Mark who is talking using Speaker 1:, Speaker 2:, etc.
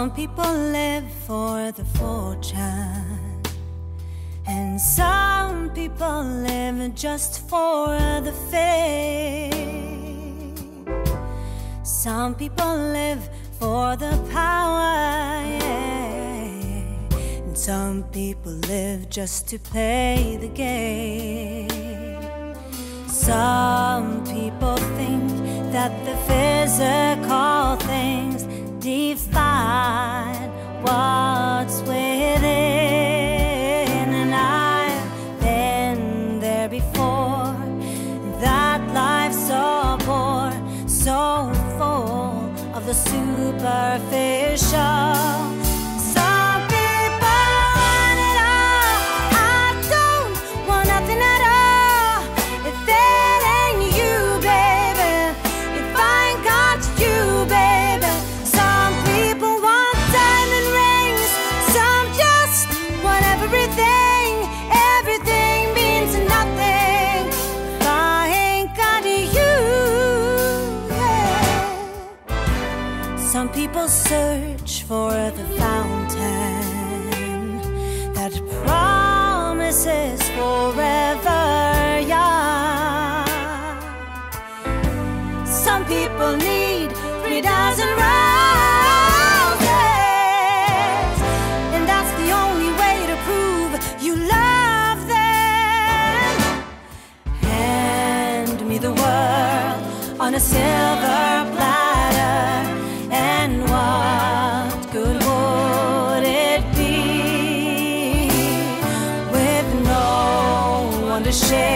Speaker 1: Some people live for the fortune, and some people live just for the fame. Some people live for the power, yeah. And some people live just to play the game. Some people think that the physical things define what's within, and I've been there before. That life's so poor, so full of the superficial. Some people want it all. I don't want nothing at all. If it ain't you, baby, if I ain't got you, baby. Some people want diamond rings, some just want everything. Everything means nothing if I ain't got you, yeah. Some people search for the fountain that promises forever young. Some people need 3,000 roses, and that's the only way to prove you love them. Hand me the world on a silver platter, and what good would it be with no one to share